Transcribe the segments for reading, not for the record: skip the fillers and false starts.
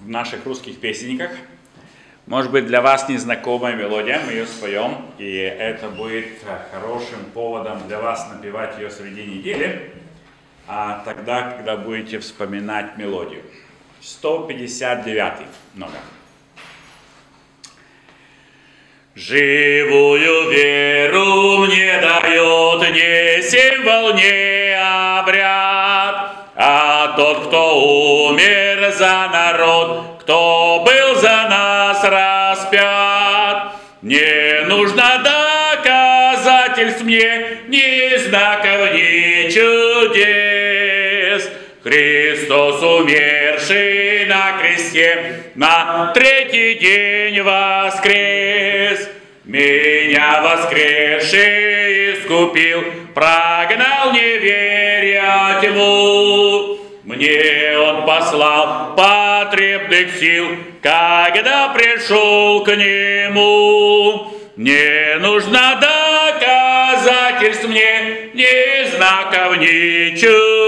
в наших русских песенниках. Может быть, для вас незнакомая мелодия, мы ее споем, и это будет хорошим поводом для вас напевать ее среди недели, а тогда, когда будете вспоминать мелодию. 159 номер. Живую веру мне дает не символ, не обряд, а тот, кто умер за народ, кто был за нас распят. Не нужно доказательств мне, ни знаков, ни чудес. Христос, умерший на кресте, на третий день воскрес. Меня воскресший искупил, прогнал неверия тьму. Мне Он послал потребных сил, когда пришел к Нему. Не нужно доказательств мне, ни знаков, ни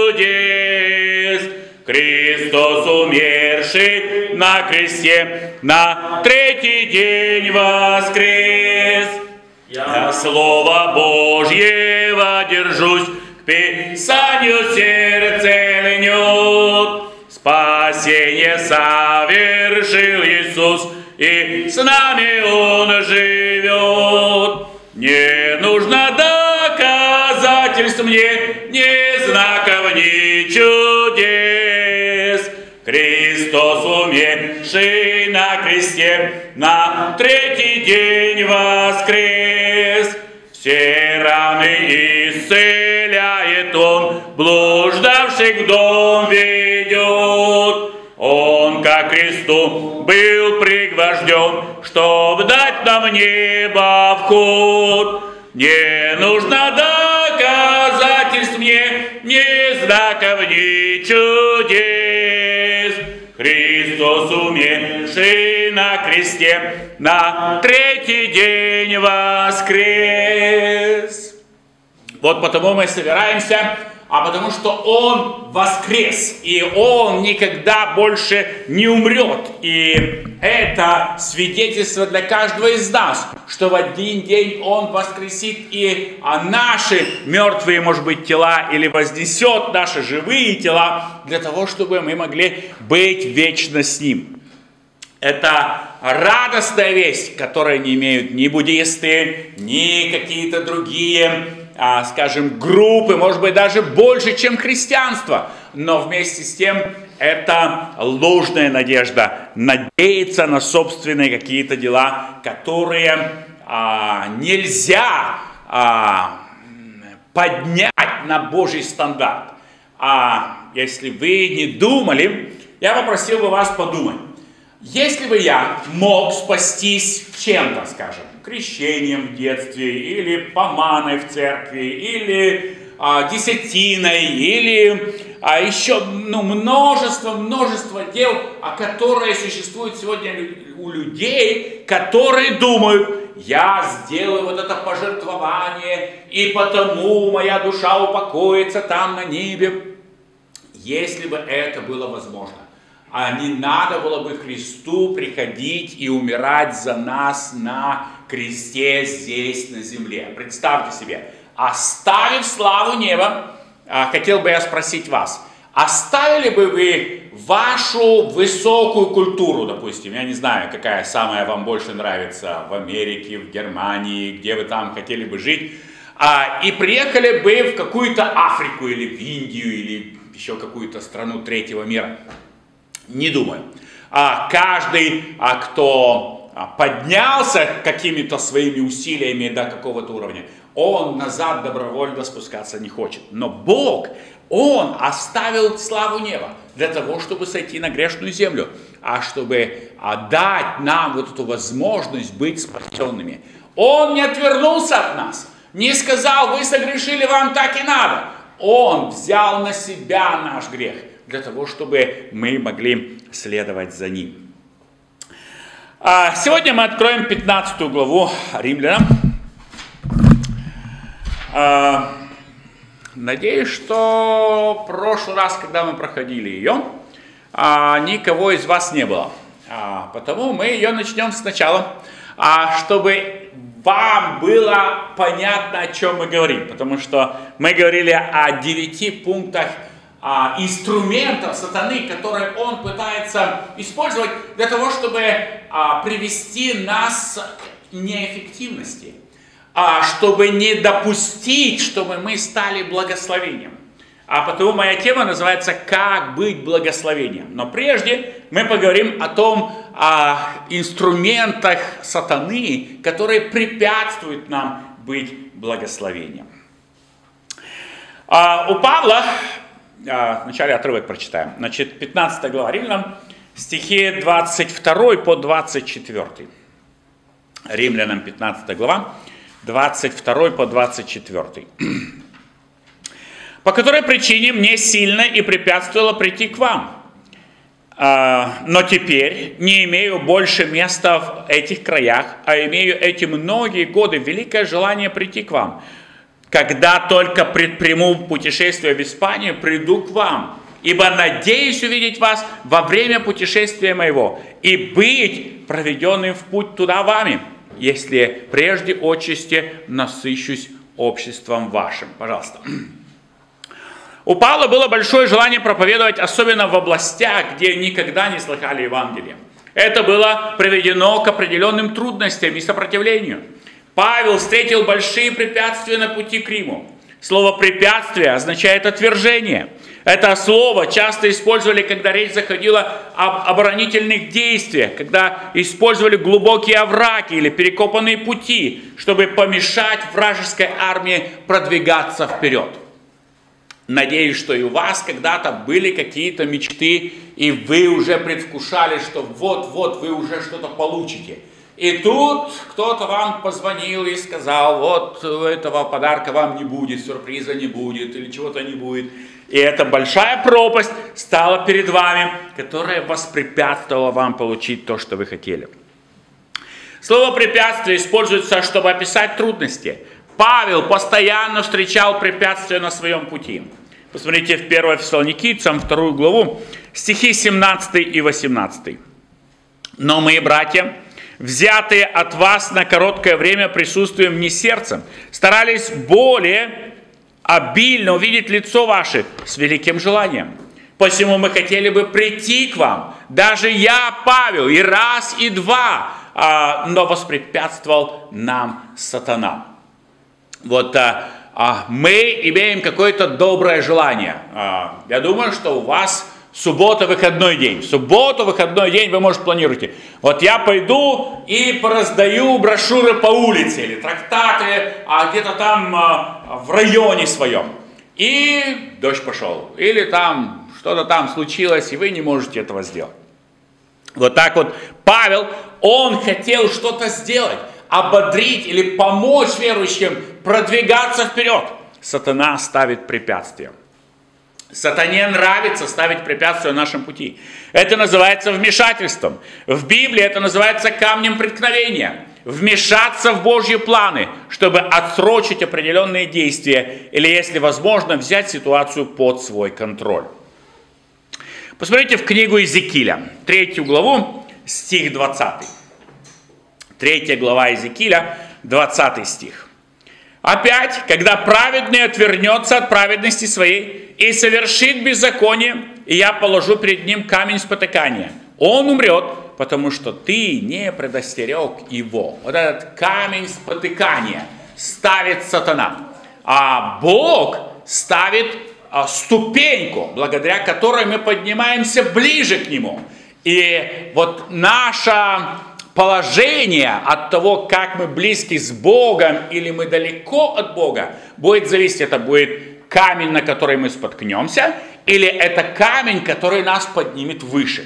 чудес. Христос, умерший на кресте, на третий день воскрес. Я Слово Божьего держусь, к Писанию сердце льнет. Спасение совершил Иисус, и с нами Он живет. Не нужно доказательств мне, ни знаков, ни чудес. Христос, умерший на кресте, на третий день воскрес. Все раны исцеляет Он, блуждавших в дом ведет. Он ко кресту был пригвожден, чтоб дать нам в небо вход. Не нужно доказательств мне, ни знаков, ни чудес. Христос, умерший на кресте, на третий день воскрес. Вот потому мы собираемся, а потому что Он воскрес, и Он никогда больше не умрет. И это свидетельство для каждого из нас, что в один день Он воскресит и наши мертвые, может быть, тела, или вознесет наши живые тела, для того, чтобы мы могли быть вечно с Ним. Это радостная весть, которую не имеют ни буддисты, ни какие-то другие, скажем, группы, может быть, даже больше, чем христианство. Но вместе с тем это ложная надежда, надеяться на собственные какие-то дела, которые нельзя поднять на Божий стандарт. Если вы не думали, я попросил бы вас подумать. Если бы я мог спастись чем-то, скажем, крещением в детстве, или поманой в церкви, или десятиной, или еще множество дел, которые существуют сегодня у людей, которые думают: я сделаю вот это пожертвование, и потому моя душа упокоится там на небе. Если бы это было возможно, не надо было бы Христу приходить и умирать за нас на кресте здесь, на земле. Представьте себе, оставив славу неба, хотел бы я спросить вас, оставили бы вы вашу высокую культуру, допустим, я не знаю, какая самая вам больше нравится, в Америке, в Германии, где вы там хотели бы жить, и приехали бы в какую-то Африку, или в Индию, или еще какую-то страну третьего мира? Не думаю. Каждый, кто поднялся какими-то своими усилиями до какого-то уровня, он назад добровольно спускаться не хочет. Но Бог, Он оставил славу неба для того, чтобы сойти на грешную землю, чтобы дать нам вот эту возможность быть спасенными. Он не отвернулся от нас, не сказал: вы согрешили, вам так и надо. Он взял на себя наш грех, для того, чтобы мы могли следовать за Ним. Сегодня мы откроем 15 главу Римлянам. Надеюсь, что в прошлый раз, когда мы проходили ее, никого из вас не было. Потому мы ее начнем сначала, чтобы вам было понятно, о чем мы говорим. Потому что мы говорили о 9 пунктах инструментов сатаны, которые он пытается использовать для того, чтобы привести нас к неэффективности, чтобы не допустить, чтобы мы стали благословением. Потому моя тема называется «Как быть благословением». Но прежде мы поговорим о том, инструментах сатаны, которые препятствуют нам быть благословением. У Павла, вначале отрывок прочитаем, 15 глава Римлянам, стихи 22 по 24. Римлянам 15 глава, 22 по 24. «По которой причине мне сильно и препятствовало прийти к вам. Но теперь не имею больше места в этих краях, а имею эти многие годы великое желание прийти к вам. Когда только предприму путешествие в Испанию, приду к вам, ибо надеюсь увидеть вас во время путешествия моего и быть проведенным в путь туда вами, если прежде отчасти насыщусь обществом вашим». Пожалуйста. У Павла было большое желание проповедовать, особенно в областях, где никогда не слыхали Евангелие. Это было приведено к определенным трудностям и сопротивлению. Павел встретил большие препятствия на пути к Риму. Слово «препятствие» означает «отвержение». Это слово часто использовали, когда речь заходила об оборонительных действиях, когда использовали глубокие овраги или перекопанные пути, чтобы помешать вражеской армии продвигаться вперед. Надеюсь, что и у вас когда-то были какие-то мечты, и вы уже предвкушали, что вот-вот вы уже что-то получите. И тут кто-то вам позвонил и сказал: вот этого подарка вам не будет, сюрприза не будет, или чего-то не будет. И эта большая пропасть стала перед вами, которая воспрепятствовала вам получить то, что вы хотели. Слово «препятствие» используется, чтобы описать трудности. Павел постоянно встречал препятствия на своем пути. Посмотрите в 1 Фессалоникийцам, 2 главу, стихи 17 и 18. «Но мы, братья, взятые от вас на короткое время присутствием не сердцем, старались более обильно увидеть лицо ваше с великим желанием. Посему мы хотели бы прийти к вам, даже я, Павел, и раз, и два, но воспрепятствовал нам сатана». Вот мы имеем какое-то доброе желание. Я думаю, что у вас суббота – выходной день. В субботу, выходной день вы, может, планируете. Вот я пойду и пораздаю брошюры по улице или трактаты где-то там в районе своем. И дождь пошел. Или там что-то там случилось, и вы не можете этого сделать. Вот так вот Павел, он хотел что-то сделать, ободрить или помочь верующим продвигаться вперед. Сатана ставит препятствия. Сатане нравится ставить препятствия на нашем пути. Это называется вмешательством. В Библии это называется камнем преткновения. Вмешаться в Божьи планы, чтобы отсрочить определенные действия или, если возможно, взять ситуацию под свой контроль. Посмотрите в книгу Иезекииля, 3 главу, стих 20. 3 глава Иезекииля, 20 стих. «Опять, когда праведный отвернется от праведности своей и совершит беззаконие, и я положу перед ним камень спотыкания, он умрет, потому что ты не предостерег его». Вот этот камень спотыкания ставит сатана. А Бог ставит ступеньку, благодаря которой мы поднимаемся ближе к нему. И вот наше положение от того, как мы близки с Богом или мы далеко от Бога, будет зависеть, это будет камень, на который мы споткнемся, или это камень, который нас поднимет выше.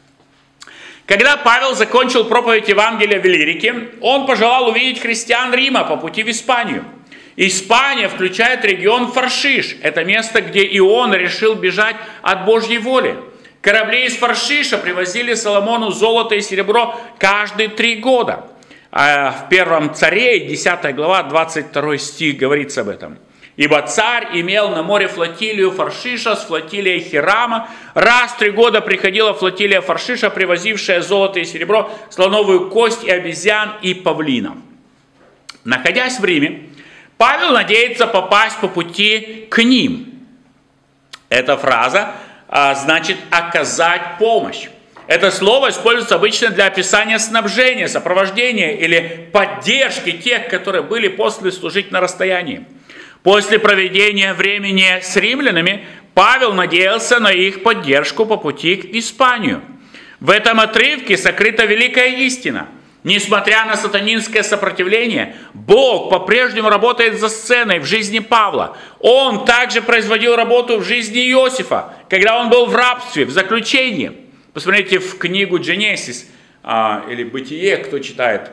Когда Павел закончил проповедь Евангелия в Иллирике, он пожелал увидеть христиан Рима по пути в Испанию. Испания включает регион Фаршиш. Это место, где Ион решил бежать от Божьей воли. Корабли из Фаршиша привозили Соломону золото и серебро каждые 3 года. В 1 Царей, 10 глава, 22 стих говорится об этом. Ибо царь имел на море флотилию Фаршиша с флотилией Хирама. Раз в 3 года приходила флотилия Фаршиша, привозившая золото и серебро, слоновую кость и обезьян и павлинов. Находясь в Риме, Павел надеется попасть по пути к ним. Эта фраза значит «оказать помощь». Это слово используется обычно для описания снабжения, сопровождения или поддержки тех, которые были посланы служить на расстоянии. После проведения времени с римлянами Павел надеялся на их поддержку по пути в Испанию. В этом отрывке сокрыта великая истина. Несмотря на сатанинское сопротивление, Бог по-прежнему работает за сценой в жизни Павла. Он также производил работу в жизни Иосифа, когда он был в рабстве, в заключении. Посмотрите в книгу Genesis, или Бытие, кто читает.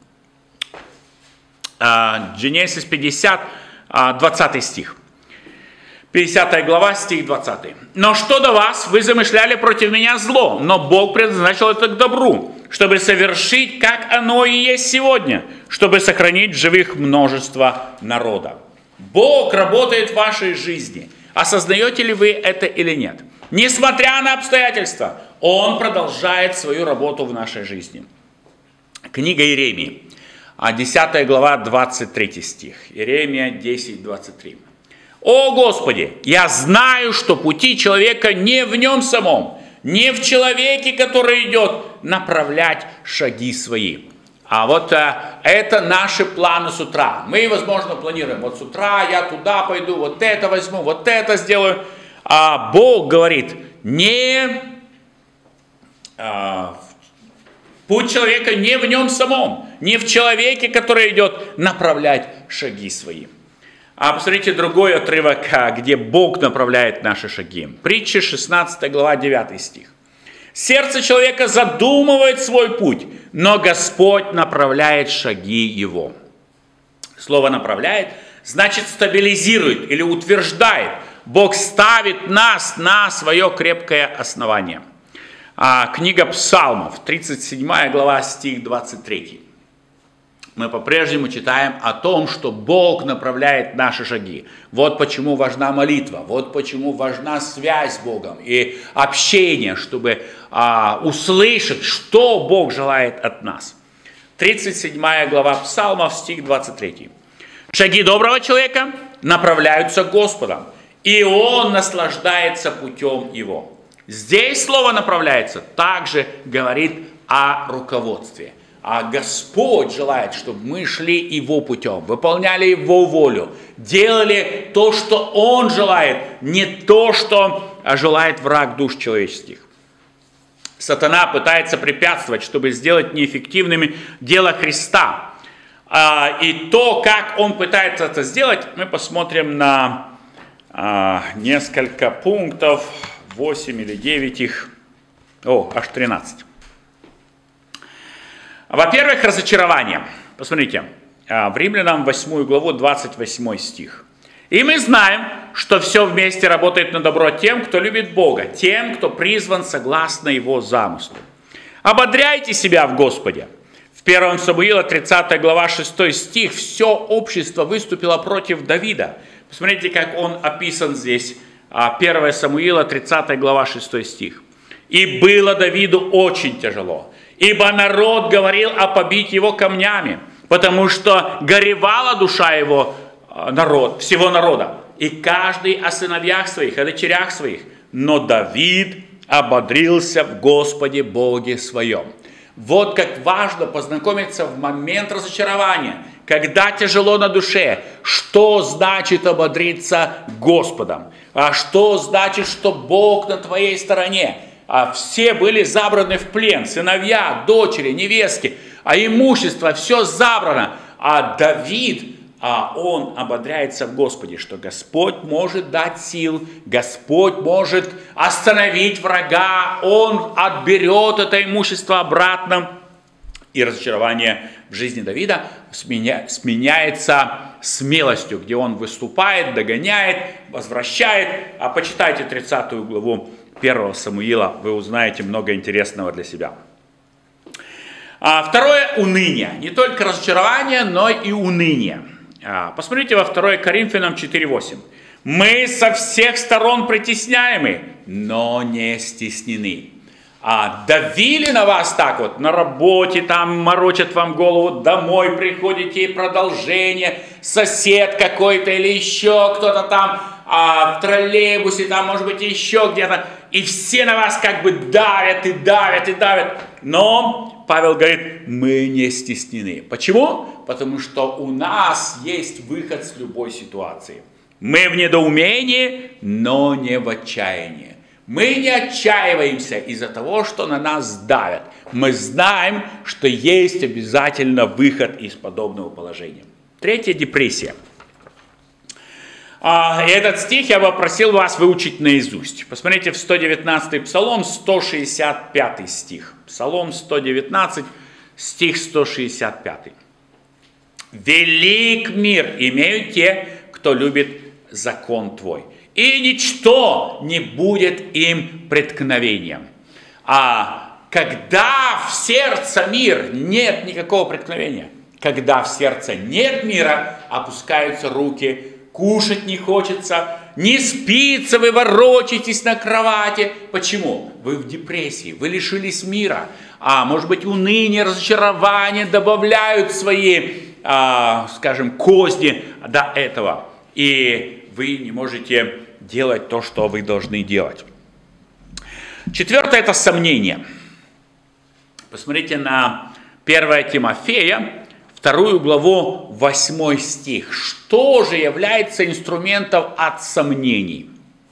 Genesis 50, 20 стих. 50 глава, стих 20. «Но что до вас? Вы замышляли против меня зло, но Бог предназначил это к добру, чтобы совершить, как оно и есть сегодня, чтобы сохранить в живых множество народа». Бог работает в вашей жизни. Осознаете ли вы это или нет? Несмотря на обстоятельства, Он продолжает свою работу в нашей жизни. Книга Иеремии, 10 глава, 23 стих. Иеремия 10, 23. «О Господи, я знаю, что пути человека не в нем самом, не в человеке, который идет, направлять шаги свои». А вот это наши планы с утра. Мы, возможно, планируем, вот с утра я туда пойду, вот это возьму, вот это сделаю. А Бог говорит, путь человека не в нем самом, не в человеке, который идет, направлять шаги свои. А посмотрите другой отрывок, где Бог направляет наши шаги. Притча 16 глава 9 стих. «Сердце человека задумывает свой путь, но Господь направляет шаги его». Слово «направляет» значит стабилизирует или утверждает. Бог ставит нас на свое крепкое основание. Книга Псалмов, 37 глава, стих 23. Мы по-прежнему читаем о том, что Бог направляет наши шаги. Вот почему важна молитва, вот почему важна связь с Богом и общение, чтобы услышать, что Бог желает от нас. 37 глава Псалмов, стих 23. «Шаги доброго человека направляются Господом, и он наслаждается путем его». Здесь слово «направляется» также говорит о руководстве. А Господь желает, чтобы мы шли Его путем, выполняли Его волю, делали то, что Он желает, не то, что желает враг душ человеческих. Сатана пытается препятствовать, чтобы сделать неэффективными дело Христа. И то, как он пытается это сделать, мы посмотрим на несколько пунктов, 8 или 9 их, аж 13. Во-первых, разочарование. Посмотрите, в Римлянам 8 главу 28 стих. «И мы знаем, что все вместе работает на добро тем, кто любит Бога, тем, кто призван согласно Его замыслу. Ободряйте себя в Господе». В 1 Самуила 30 глава 6 стих все общество выступило против Давида. Посмотрите, как он описан здесь. 1 Самуила 30 глава 6 стих. «И было Давиду очень тяжело, ибо народ говорил о побить его камнями, потому что горевала душа его, всего народа, и каждый о сыновьях своих, о дочерях своих. Но Давид ободрился в Господе Боге своем». Вот как важно познакомиться в момент разочарования, когда тяжело на душе, что значит ободриться Господом, а что значит, что Бог на твоей стороне. Все были забраны в плен, сыновья, дочери, невестки, а имущество все забрано. А Давид, он ободряется в Господе, что Господь может дать сил, Господь может остановить врага, Он отберет это имущество обратно. И разочарование в жизни Давида сменяется смелостью, где он выступает, догоняет, возвращает. А почитайте 30 главу 1 Самуила, вы узнаете много интересного для себя. Второе – уныние. Не только разочарование, но и уныние. Посмотрите во 2 Коринфянам 4:8. Мы со всех сторон притесняемы, но не стеснены. Давили на вас так вот, на работе там морочат вам голову, домой приходите и продолжение, сосед какой-то или еще кто-то там, в троллейбусе там, может быть, еще где-то, и все на вас как бы давят и давят и давят. Но Павел говорит, мы не стеснены. Почему? Потому что у нас есть выход с любой ситуации. Мы в недоумении, но не в отчаянии. Мы не отчаиваемся из-за того, что на нас давят. Мы знаем, что есть обязательно выход из подобного положения. Третья — депрессия. Этот стих я бы просил вас выучить наизусть. Посмотрите в 119-й Псалом, 165 стих. Псалом 119, стих 165. «Велик мир имеют те, кто любит закон Твой, и ничто не будет им преткновением». Когда в сердце мир, нет никакого преткновения. Когда в сердце нет мира, опускаются руки, кушать не хочется, не спится, вы ворочаетесь на кровати. Почему? Вы в депрессии, вы лишились мира. Может быть, уныние, разочарование добавляют свои, скажем, козни до этого. И вы не можете делать то, что вы должны делать. Четвертое — это сомнение. Посмотрите на 1 Тимофея, 2 главу, 8 стих. Что же является инструментом от сомнений?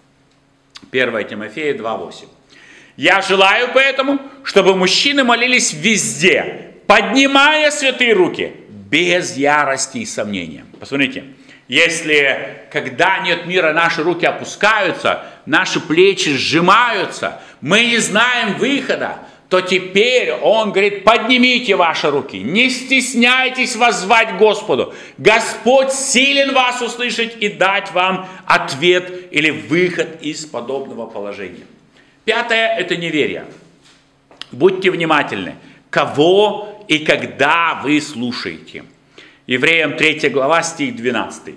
1 Тимофея 2:8. «Я желаю поэтому, чтобы мужчины молились везде, поднимая святые руки, без ярости и сомнения». Посмотрите, если когда нет мира, наши руки опускаются, наши плечи сжимаются, мы не знаем выхода, то теперь он говорит, поднимите ваши руки, не стесняйтесь воззвать к Господу. Господь силен вас услышать и дать вам ответ или выход из подобного положения. Пятое — это неверие. Будьте внимательны, кого и когда вы слушаете. Евреям 3 глава, стих 12.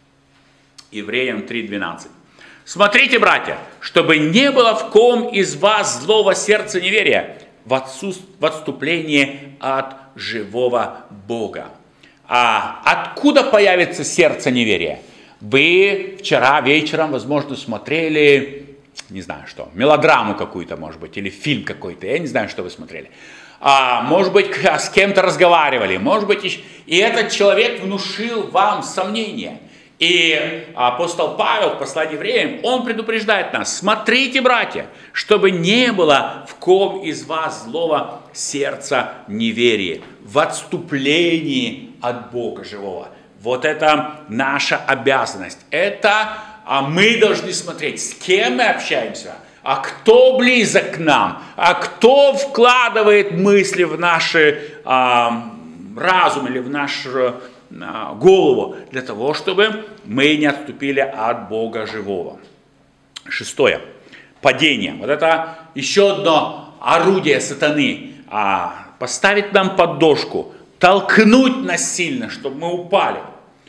Евреям 3:12. «Смотрите, братья, чтобы не было в ком из вас злого сердца неверия в отступлении от живого Бога». Откуда появится сердце неверия? Вы вчера вечером, возможно, смотрели, не знаю что, мелодраму какую-то, может быть, или фильм какой-то, я не знаю, что вы смотрели. Может быть, с кем-то разговаривали, может быть, и этот человек внушил вам сомнения. И апостол Павел в послании евреям, он предупреждает нас, смотрите, братья, чтобы не было в ком из вас злого сердца неверия, в отступлении от Бога живого. Вот это наша обязанность. Это мы должны смотреть, с кем мы общаемся, кто близок к нам, кто вкладывает мысли в наш разум или в нашу голову, для того, чтобы мы не отступили от Бога живого. Шестое. Падение. Вот это еще одно орудие сатаны. Поставить нам поддожку, толкнуть нас сильно, чтобы мы упали.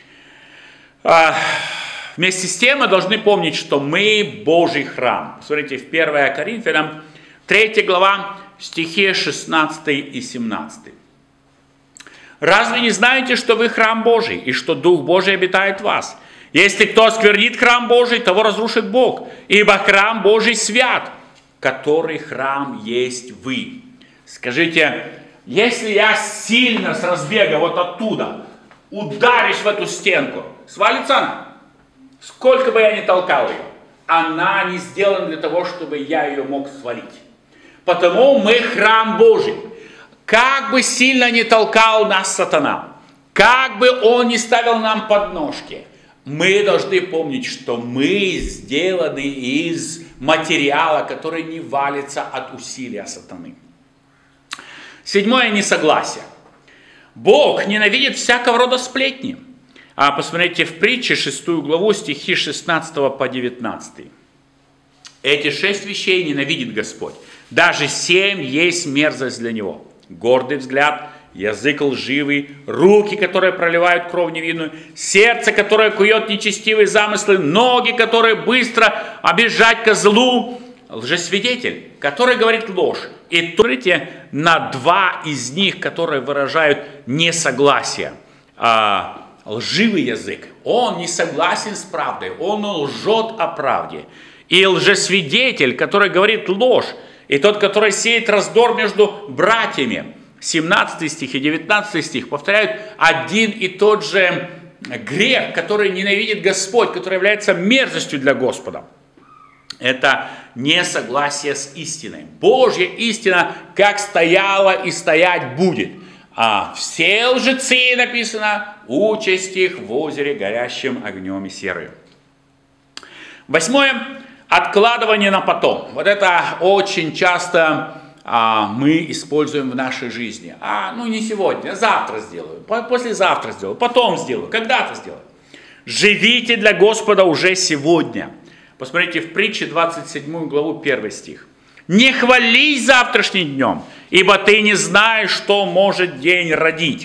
Вместе с тем мы должны помнить, что мы Божий храм. Смотрите, в 1 Коринфянам 3 глава, стихи 16 и 17. «Разве не знаете, что вы храм Божий, и что Дух Божий обитает в вас? Если кто осквернит храм Божий, того разрушит Бог, ибо храм Божий свят, который храм есть вы». Скажите, если я сильно с разбега вот оттуда ударюсь в эту стенку, свалится она? Сколько бы я ни толкал ее, она не сделана для того, чтобы я ее мог свалить. Потому мы храм Божий. Как бы сильно ни толкал нас сатана, как бы он ни ставил нам подножки, мы должны помнить, что мы сделаны из материала, который не валится от усилия сатаны. Седьмое — несогласие. Бог ненавидит всякого рода сплетни. Посмотрите в притче 6 главу, стихи 16 по 19. «Эти 6 вещей ненавидит Господь. Даже 7 есть мерзость для Него. Гордый взгляд, язык лживый, руки, которые проливают кровь невинную, сердце, которое кует нечестивые замыслы, ноги, которые быстро обижать ко злу, лжесвидетель, который говорит ложь. И смотрите на два из них, которые выражают несогласие. Лживый язык, он не согласен с правдой, он лжет о правде. И лжесвидетель, который говорит ложь, и тот, который сеет раздор между братьями. 17 стих и 19 стих повторяют один и тот же грех, который ненавидит Господь, который является мерзостью для Господа. Это несогласие с истиной. Божья истина как стояла и стоять будет. А все лжецы, написано, участь их в озере, горящим огнем и серою. 8. Откладывание на потом. Вот это очень часто мы используем в нашей жизни. Не сегодня, завтра сделаю, послезавтра сделаю, потом сделаю, когда-то сделаю. Живите для Господа уже сегодня. Посмотрите в притче 27 главу 1 стих. «Не хвались завтрашним днем, ибо ты не знаешь, что может день родить».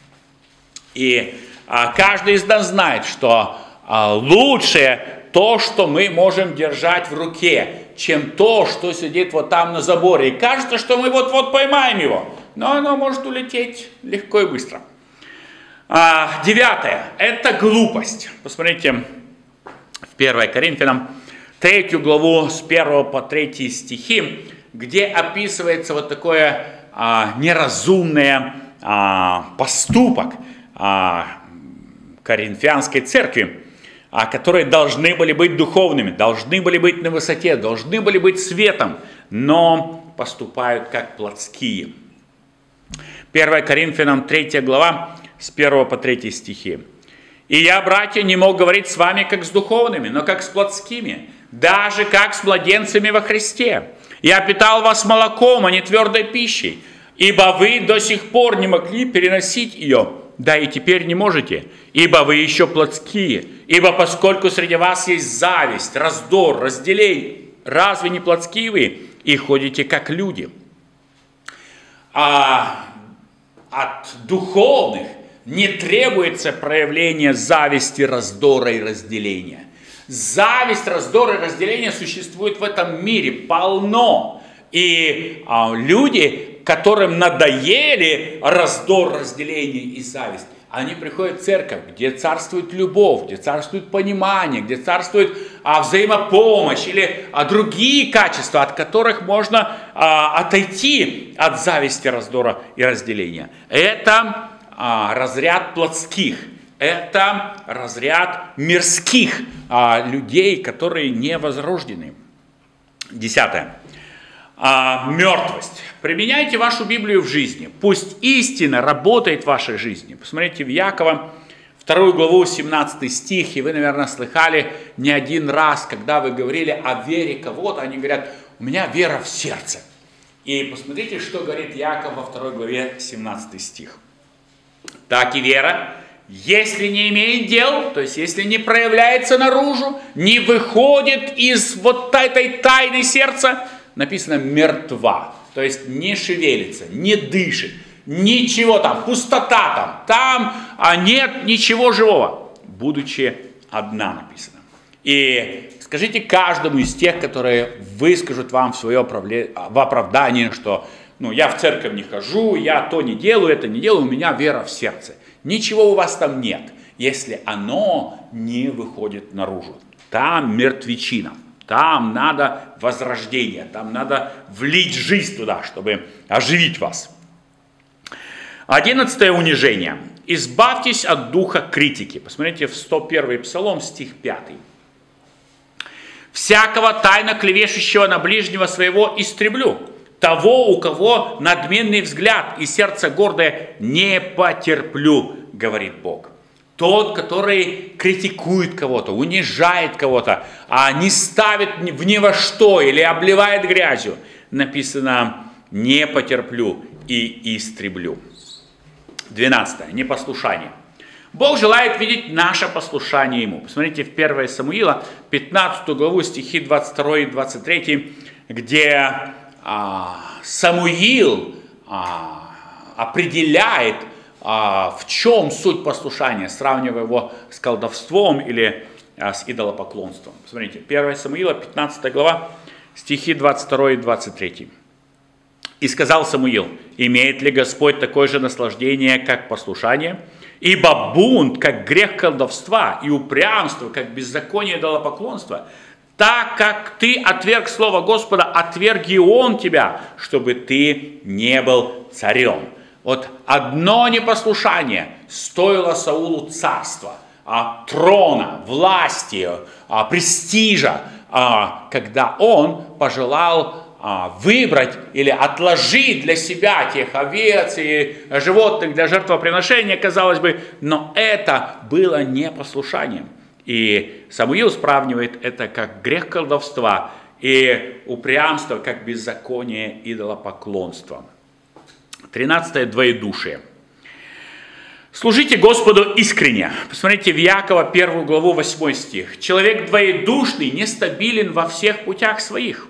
И каждый из нас знает, что лучшее то, что мы можем держать в руке, чем то, что сидит вот там на заборе. И кажется, что мы вот-вот поймаем его, но оно может улететь легко и быстро. 9. Это глупость. Посмотрите в 1 Коринфянам 3 главу с 1 по 3 стихи, где описывается вот такое неразумный поступок Коринфянской церкви, которые должны были быть духовными, должны были быть на высоте, должны были быть светом, но поступают как плотские. 1 Коринфянам 3 глава с 1 по 3 стихи. «И я, братья, не мог говорить с вами как с духовными, но как с плотскими, даже как с младенцами во Христе. Я питал вас молоком, а не твердой пищей, ибо вы до сих пор не могли переносить ее, да и теперь не можете, ибо вы еще плотские. Ибо поскольку среди вас есть зависть, раздор, разделение, разве не плотские вы и ходите как люди?» От духовных не требуется проявление зависти, раздора и разделения. Зависть, раздор и разделение существует в этом мире полно. И люди, которым надоели раздор, разделение и зависть, они приходят в церковь, где царствует любовь, где царствует понимание, где царствует взаимопомощь или другие качества, от которых можно отойти от зависти, раздора и разделения. Это разряд плотских, это разряд мирских людей, которые не возрождены. 10. Мертвость. Применяйте вашу Библию в жизни. Пусть истина работает в вашей жизни. Посмотрите в Якова, 2 главу, 17 стих. И вы, наверное, слыхали не один раз, когда вы говорили о вере кого-то, они говорят: у меня вера в сердце. И посмотрите, что говорит Яков во 2 главе, 17 стих. Так и вера, если не имеет дел, то есть если не проявляется наружу, не выходит из вот этой тайны сердца, написано мертва, то есть не шевелится, не дышит, ничего там, пустота там нет ничего живого, будучи одна, написано. И скажите каждому из тех, которые выскажут вам свое в оправдании, что я в церковь не хожу, я то не делаю, это не делаю, у меня вера в сердце. Ничего у вас там нет, если оно не выходит наружу. Там мертвечина. Там надо возрождение, там надо влить жизнь туда, чтобы оживить вас. 11. унижение. Избавьтесь от духа критики. Посмотрите в 101 Псалом, стих 5. «Всякого тайно клевещущего на ближнего своего истреблю, того, у кого надменный взгляд и сердце гордое, не потерплю, говорит Бог». Тот, который критикует кого-то, унижает кого-то, не ставит в ни во что или обливает грязью, написано: «не потерплю и истреблю». 12. Непослушание. Бог желает видеть наше послушание Ему. Посмотрите в 1 Самуила, 15 главу, стихи 22 и 23, где Самуил определяет, в чем суть послушания, сравнивая его с колдовством или с идолопоклонством. Смотрите, 1 Самуила, 15 глава, стихи 22 и 23. «И сказал Самуил: имеет ли Господь такое же наслаждение, как послушание? Ибо бунт, как грех колдовства, и упрямство, как беззаконие идолопоклонства. Так как ты отверг слово Господа, отверг и Он тебя, чтобы ты не был царем». Вот одно непослушание стоило Саулу царства, трона, власти, престижа, когда он пожелал выбрать или отложить для себя тех овец и животных для жертвоприношения, казалось бы, но это было непослушанием. И Самуил сравнивает это как грех колдовства и упрямство, как беззаконие идолопоклонства. 13. Двоедушие. «Служите Господу искренне». Посмотрите в Иакова 1 главу 8 стих. «Человек двоедушный нестабилен во всех путях своих».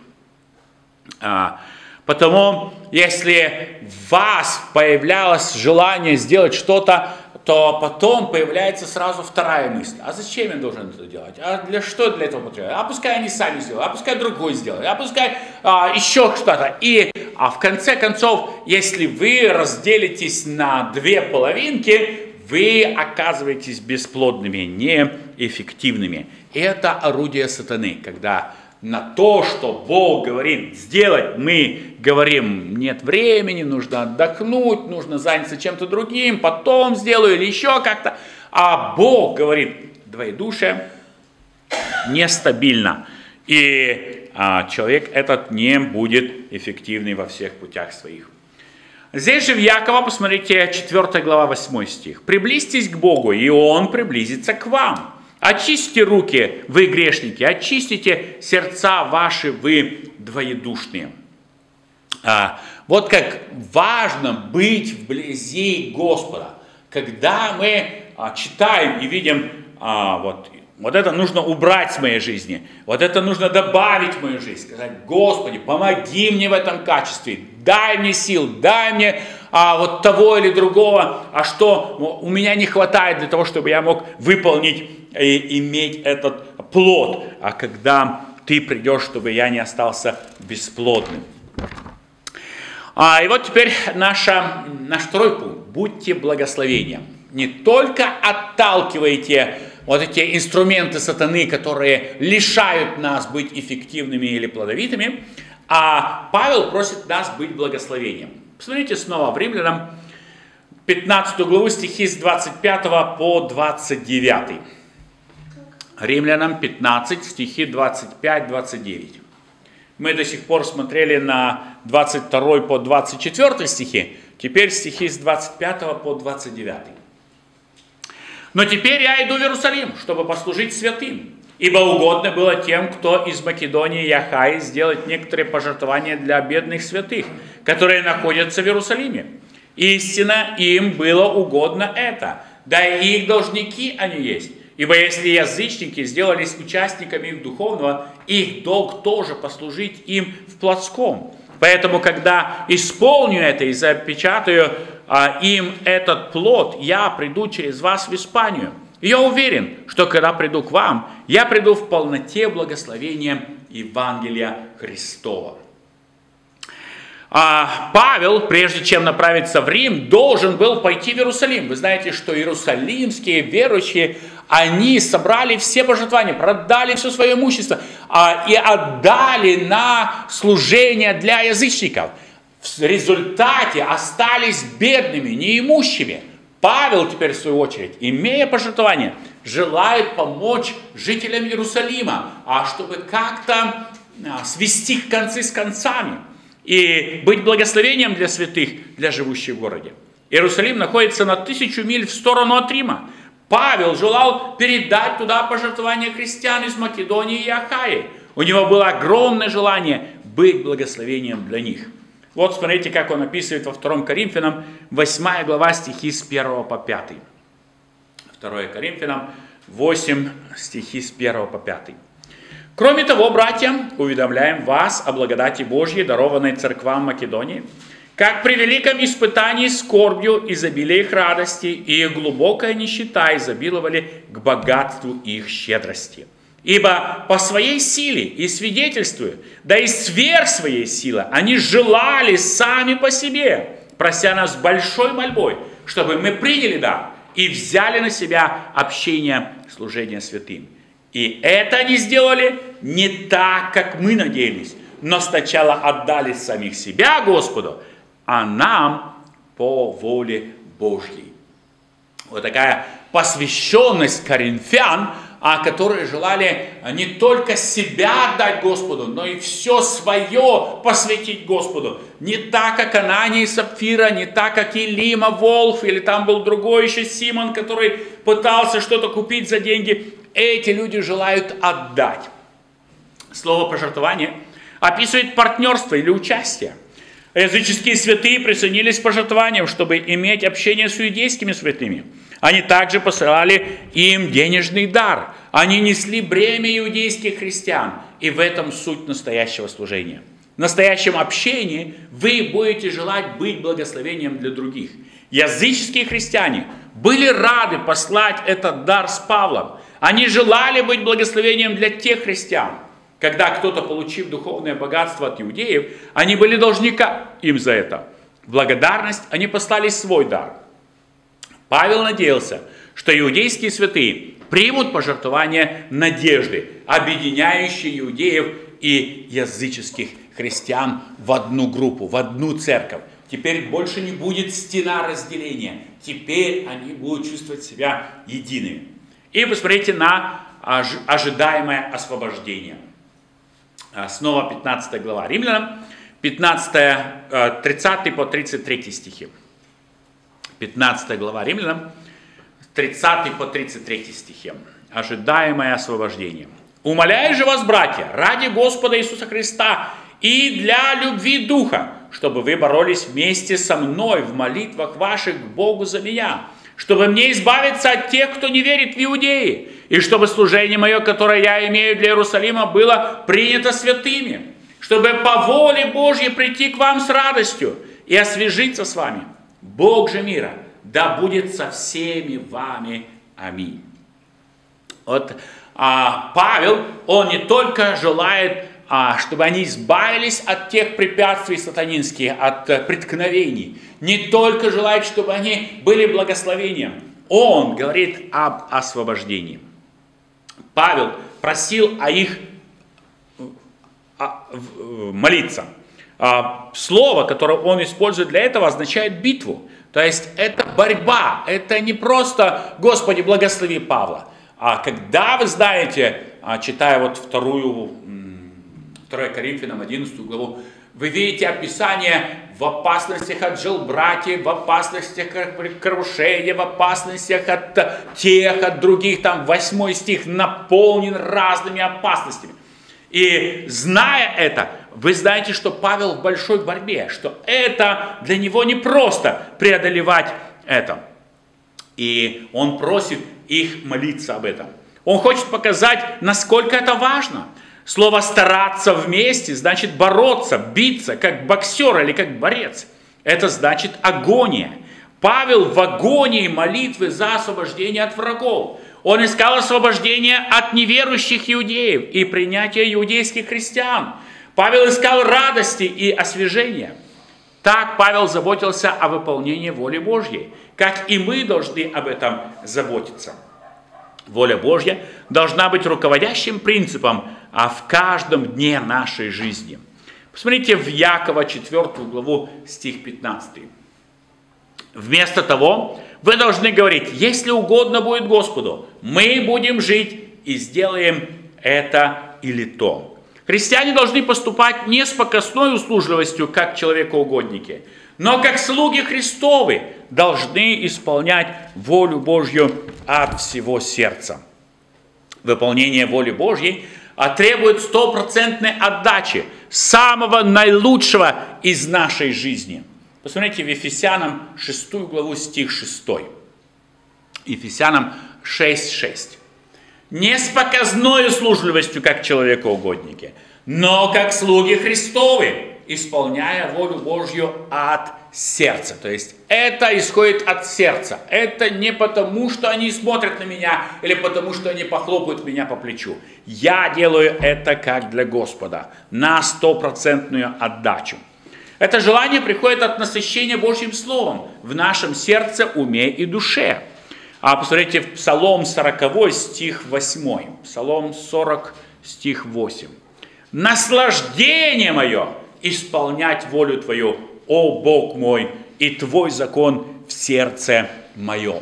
Потому, если в вас появлялось желание сделать что-то, то потом появляется сразу вторая мысль. А зачем я должен это делать? А что для этого потребуется? А пускай они сами сделают, а пускай другой сделает, а пускай еще что-то. И в конце концов, если вы разделитесь на две половинки, вы оказываетесь бесплодными, неэффективными. И это орудие сатаны, когда на то, что Бог говорит сделать, мы говорим: нет времени, нужно отдохнуть, нужно заняться чем-то другим, потом сделаю или еще как-то. А Бог говорит: двоедушие нестабильно, и человек этот не будет эффективный во всех путях своих. Здесь же в Иакова, посмотрите, 4 глава, 8 стих. «Приблизьтесь к Богу, и Он приблизится к вам. Очистите руки, вы грешники, очистите сердца ваши, вы двоедушные». Вот как важно быть вблизи Господа. Когда мы читаем и видим, вот это нужно убрать с моей жизни, вот это нужно добавить в мою жизнь, сказать: Господи, помоги мне в этом качестве, дай мне сил, дай мне вот того или другого, что у меня не хватает для того, чтобы я мог выполнить и иметь этот плод, когда ты придешь, чтобы я не остался бесплодным. И вот теперь наш второй пункт. Будьте благословением. Не только отталкивайте вот эти инструменты сатаны, которые лишают нас быть эффективными или плодовитыми, а Павел просит нас быть благословением. Посмотрите снова в Римлянам 15 главу, стихи с 25 по 29. Римлянам 15, стихи 25-29. Мы до сих пор смотрели на 22 по 24 стихи, теперь стихи с 25 по 29. «Но теперь я иду в Иерусалим, чтобы послужить святым, ибо угодно было тем, кто из Македонии и Ахаи, сделать некоторые пожертвования для бедных святых, которые находятся в Иерусалиме. Истинно им было угодно это, да и их должники они есть. Ибо если язычники сделались участниками их духовного, их долг тоже послужить им в плотском. Поэтому, когда исполню это и запечатаю им этот плод, я приду через вас в Испанию. И я уверен, что когда приду к вам, я приду в полноте благословения Евангелия Христова». Павел, прежде чем направиться в Рим, должен был пойти в Иерусалим. Вы знаете, что иерусалимские верующие, они собрали все пожертвования, продали все свое имущество и отдали на служение для язычников. В результате остались бедными, неимущими. Павел теперь, в свою очередь, имея пожертвования, желает помочь жителям Иерусалима, чтобы как-то свести концы с концами и быть благословением для святых, для живущих в городе. Иерусалим находится на 1000 миль в сторону от Рима. Павел желал передать туда пожертвования христиан из Македонии и Ахаи. У него было огромное желание быть благословением для них. Вот смотрите, как он описывает во 2 Коринфянам, 8 глава, стихи с 1 по 5. 2 Коринфянам 8, стихи с 1 по 5. «Кроме того, братья, уведомляем вас о благодати Божьей, дарованной церквам Македонии, как при великом испытании скорбью изобилие их радости, и их глубокая нищета изобиловали к богатству их щедрости. Ибо по своей силе и свидетельствуя, да и сверх своей силы, они желали сами по себе, прося нас большой мольбой, чтобы мы приняли дар и взяли на себя общение служения святым. И это они сделали не так, как мы надеялись, но сначала отдали самих себя Господу, а нам по воле Божьей. Вот такая посвященность коринфян, которые желали не только себя отдать Господу, но и все свое посвятить Господу. Не так, как Анания и Сапфира, не так, как Илима, Волф, или там был другой еще Симон, который пытался что-то купить за деньги. Эти люди желают отдать. Слово «пожертвование» описывает партнерство или участие. Языческие святые присоединились к пожертвованиям, чтобы иметь общение с иудейскими святыми. Они также посылали им денежный дар. Они несли бремя иудейских христиан. И в этом суть настоящего служения. В настоящем общении вы будете желать быть благословением для других. Языческие христиане были рады послать этот дар с Павлом. Они желали быть благословением для тех христиан. Когда кто-то, получив духовное богатство от иудеев, они были должника им за это. В благодарность они послали свой дар. Павел надеялся, что иудейские святые примут пожертвование надежды, объединяющие иудеев и языческих христиан в одну группу, в одну церковь. Теперь больше не будет стена разделения. Теперь они будут чувствовать себя едиными. И посмотрите на ожидаемое освобождение. Снова 15 глава Римлянам, 30 по 33 стихи. 15 глава Римлянам, 30 по 33 стихи. Ожидаемое освобождение. «Умоляю же вас, братья, ради Господа Иисуса Христа и для любви Духа, чтобы вы боролись вместе со мной в молитвах ваших к Богу за меня, чтобы мне избавиться от тех, кто не верит в Иудеи, и чтобы служение мое, которое я имею для Иерусалима, было принято святыми, чтобы по воле Божьей прийти к вам с радостью и освежиться с вами. Бог же мира да будет со всеми вами. Аминь». Вот Павел, он не только желает, чтобы они избавились от тех препятствий сатанинских, от преткновений, не только желает, чтобы они были благословением. Он говорит об освобождении. Павел просил о их молиться. Слово, которое он использует для этого, означает битву. То есть это борьба, это не просто «Господи, благослови Павла». А когда вы знаете, читая вот 2 Коринфянам 11 главу, вы видите описание в опасностях от желбратьев, в опасностях от крушения, в опасностях от тех, от других. Там 8 стих наполнен разными опасностями. И зная это, вы знаете, что Павел в большой борьбе, что это для него не просто преодолевать это. И он просит их молиться об этом. Он хочет показать, насколько это важно. Слово «стараться вместе» значит бороться, биться, как боксер или как борец. Это значит агония. Павел в агонии молитвы за освобождение от врагов. Он искал освобождение от неверующих иудеев и принятия иудейских христиан. Павел искал радости и освежения. Так Павел заботился о выполнении воли Божьей, как и мы должны об этом заботиться. Воля Божья должна быть руководящим принципом в каждом дне нашей жизни. Посмотрите в Якова 4 главу, стих 15. Вместо того, вы должны говорить: если угодно будет Господу, мы будем жить и сделаем это или то. Христиане должны поступать не с показной услужливостью, как человекоугодники, но как слуги Христовы должны исполнять волю Божью от всего сердца. Выполнение воли Божьей требует 100% отдачи, самого наилучшего из нашей жизни. Посмотрите в Ефесянам 6 главу, стих 6. Ефесянам 6:6. «Не с показной услужливостью, как человекоугодники, но как слуги Христовы, исполняя волю Божью от сердца. То есть это исходит от сердца. Это не потому, что они смотрят на меня или потому, что они похлопают меня по плечу. Я делаю это как для Господа, на 100% отдачу. Это желание приходит от насыщения Божьим Словом в нашем сердце, уме и душе. А посмотрите, Псалом 40, стих 8. Псалом 40, стих 8. «Наслаждение мое исполнять волю Твою, о Бог мой, и Твой закон в сердце моем».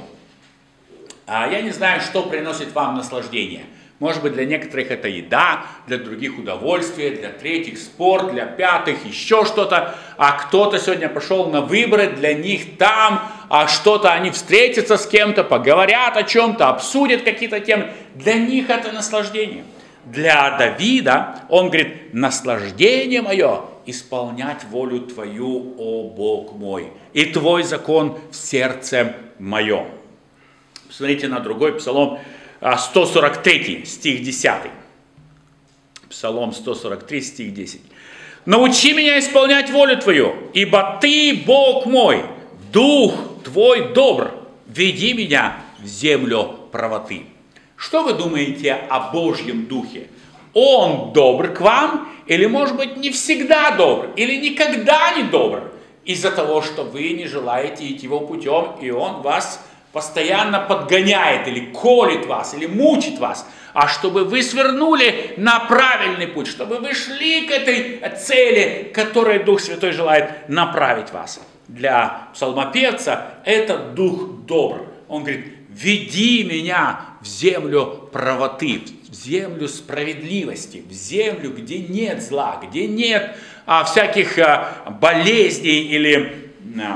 Я не знаю, что приносит вам наслаждение. Может быть, для некоторых это еда, для других удовольствие, для третьих спорт, для пятых еще что-то. А кто-то сегодня пошел на выборы, для них там что-то, они встретятся с кем-то, поговорят о чем-то, обсудят какие-то темы. Для них это наслаждение. Для Давида он говорит: наслаждение мое исполнять волю Твою, о Бог мой, и Твой закон в сердце моем. Посмотрите на другой псалом, 143, стих 10. Псалом 143, стих 10. «Научи меня исполнять волю Твою, ибо Ты, Бог мой, Дух Твой добр, веди меня в землю правоты». Что вы думаете о Божьем Духе? Он добр к вам, или, может быть, не всегда добр, или никогда не добр, из-за того, что вы не желаете идти его путем, и он вас постоянно подгоняет, или колет вас, или мучит вас, а чтобы вы свернули на правильный путь, чтобы вы шли к этой цели, которой Дух Святой желает направить вас. Для псалмопевца этот Дух добр. Он говорит: веди меня в землю правоты, в землю справедливости, в землю, где нет зла, где нет всяких болезней или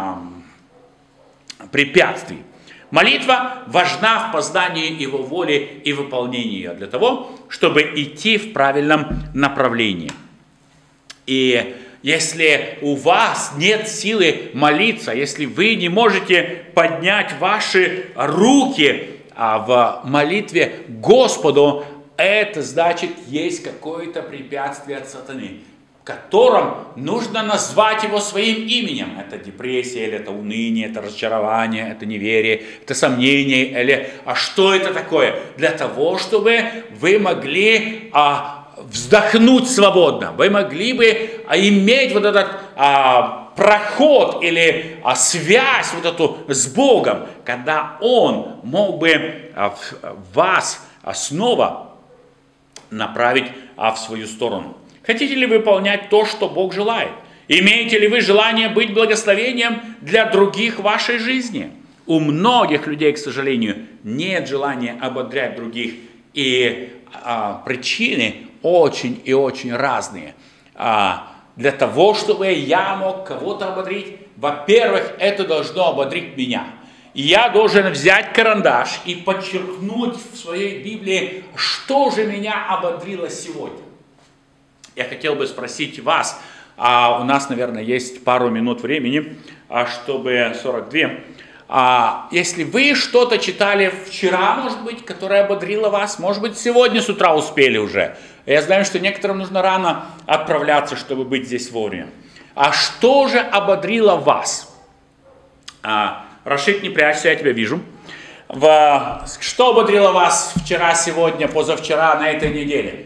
препятствий. Молитва важна в познании Его воли и выполнении ее для того, чтобы идти в правильном направлении. И если у вас нет силы молиться, если вы не можете поднять ваши руки в молитве Господу, это значит, есть какое-то препятствие от сатаны, в котором нужно назвать его своим именем. Это депрессия, или это уныние, это разочарование, это неверие, это сомнение. Или, что это такое? Для того, чтобы вы могли вздохнуть свободно, вы могли бы иметь вот этот проход или связь вот эту с Богом, когда Он мог бы вас снова направить в свою сторону. Хотите ли выполнять то, что Бог желает? Имеете ли вы желание быть благословением для других в вашей жизни? У многих людей, к сожалению, нет желания ободрять других, и причины очень и очень разные. Для того, чтобы я мог кого-то ободрить, во-первых, это должно ободрить меня. И я должен взять карандаш и подчеркнуть в своей Библии, что же меня ободрило сегодня. Я хотел бы спросить вас, у нас, наверное, есть пару минут времени, чтобы 42. Если вы что-то читали вчера, может быть, которое ободрило вас, может быть, сегодня с утра успели уже. Я знаю, что некоторым нужно рано отправляться, чтобы быть здесь вовремя. А что же ободрило вас? Рашид, не прячься, я тебя вижу. Что ободрило вас вчера, сегодня, позавчера, на этой неделе?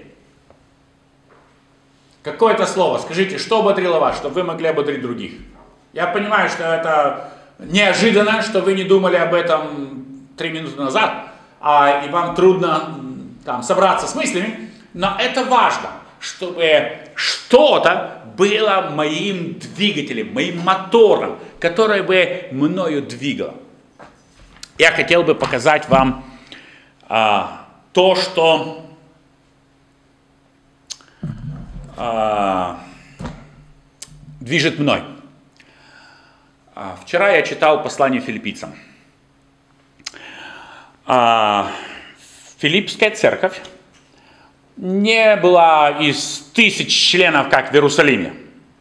Какое-то слово, скажите, что ободрило вас, чтобы вы могли ободрить других? Я понимаю, что это неожиданно, что вы не думали об этом 3 минуты назад, и вам трудно собраться с мыслями, но это важно, чтобы что-то было моим двигателем, моим мотором, которое бы мною двигало. Я хотел бы показать вам то, что движет мной. Вчера я читал послание филиппийцам. Филиппская церковь не была из 1000 членов, как в Иерусалиме.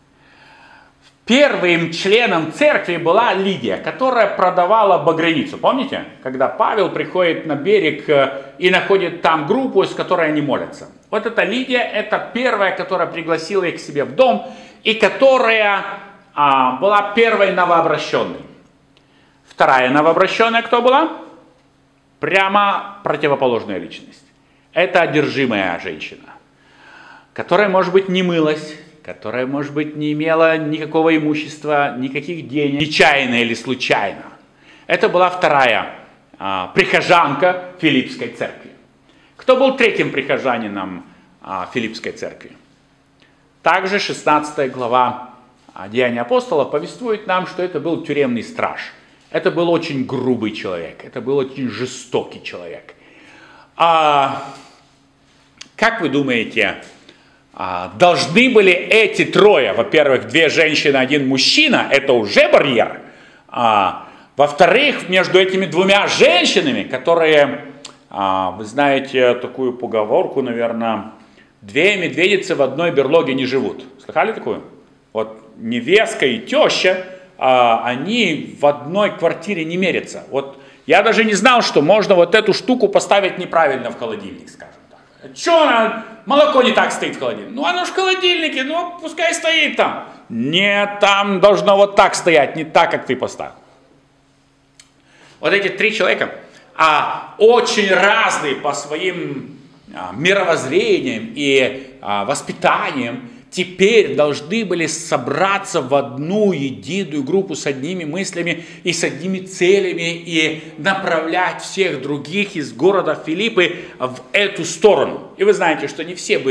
Первым членом церкви была Лидия, которая продавала багряницу. Помните? Когда Павел приходит на берег и находит там группу, с которой они молятся. Вот эта Лидия, это первая, которая пригласила их к себе в дом. и которая была первой новообращенной. Вторая новообращенная кто была? Прямо противоположная личность. Это одержимая женщина, которая, может быть, не мылась, которая, может быть, не имела никакого имущества, никаких денег, нечаянно или случайно. Это была вторая прихожанка Филиппской церкви. Кто был третьим прихожанином Филиппской церкви? Также 16 глава Деяний апостолов повествует нам, что это был тюремный страж. Это был очень грубый человек, это был очень жестокий человек. Как вы думаете, должны были эти трое, во-первых, две женщины, один мужчина, это уже барьер, во-вторых, между этими двумя женщинами, которые, вы знаете такую поговорку, наверное, две медведицы в одной берлоге не живут. Слыхали такую? Вот невестка и теща, они в одной квартире не мерятся. Вот я даже не знал, что можно вот эту штуку поставить неправильно в холодильник, скажем так. Что молоко не так стоит в холодильнике? Ну оно же в холодильнике, ну пускай стоит там. Нет, там должно вот так стоять, не так, как ты поставил. Вот эти три человека, очень разные по своим мировоззрениям и воспитаниям, теперь должны были собраться в одну единую группу с одними мыслями и с одними целями и направлять всех других из города Филиппы в эту сторону. И вы знаете, что не все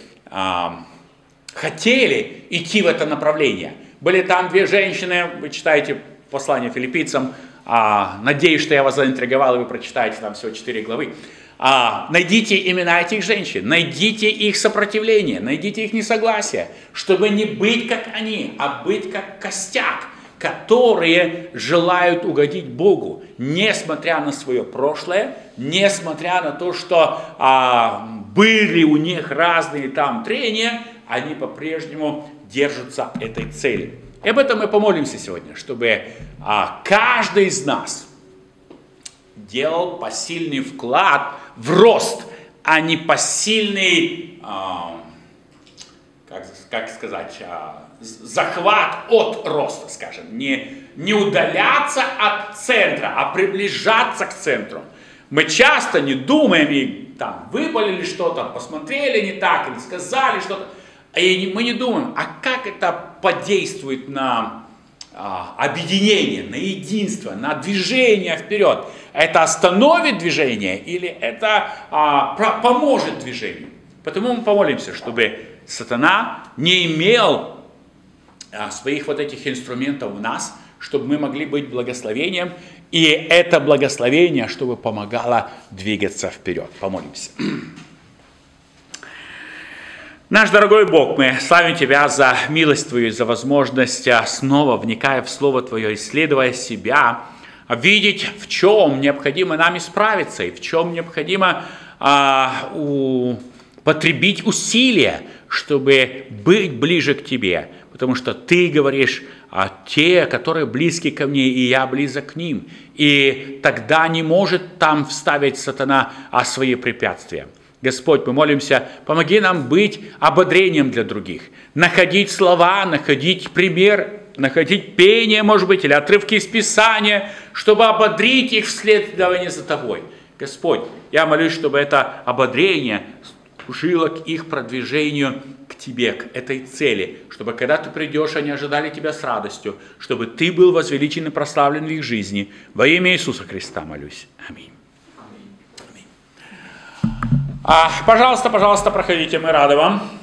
хотели идти в это направление. Были там две женщины, вы читаете послание филиппийцам, надеюсь, что я вас заинтриговал, и вы прочитаете там всего 4 главы. Найдите имена этих женщин, найдите их сопротивление, найдите их несогласие, чтобы не быть как они, а быть как костяк, которые желают угодить Богу, несмотря на свое прошлое, несмотря на то, что были у них разные там трения, они по-прежнему держатся этой цели. И об этом мы помолимся сегодня, чтобы каждый из нас делал посильный вклад в рост, а не посильный, захват от роста, скажем. Не удаляться от центра, а приближаться к центру. Мы часто не думаем, и там выпалили что-то, посмотрели не так, или сказали что-то, и мы не думаем, как это подействует на объединение, на единство, на движение вперед. Это остановит движение или это поможет движению? Потому мы помолимся, чтобы сатана не имел своих вот этих инструментов в нас, чтобы мы могли быть благословением, и это благословение, чтобы помогало двигаться вперед. Помолимся. Наш дорогой Бог, мы славим Тебя за милость Твою, за возможность снова, вникая в Слово Твое, исследуя себя, видеть, в чем необходимо нам исправиться, и в чем необходимо потребить усилия, чтобы быть ближе к Тебе. Потому что Ты говоришь, те, которые близки ко мне, и я близок к ним. И тогда не может там вставить сатана свои препятствия. Господь, мы молимся, помоги нам быть ободрением для других, находить слова, находить пример, находить пение, может быть, или отрывки из Писания, чтобы ободрить их в следовании за Тобой. Господь, я молюсь, чтобы это ободрение служило к их продвижению к Тебе, к этой цели, чтобы когда Ты придешь, они ожидали Тебя с радостью, чтобы Ты был возвеличен и прославлен в их жизни. Во имя Иисуса Христа молюсь. Аминь. Пожалуйста, проходите, мы рады вам.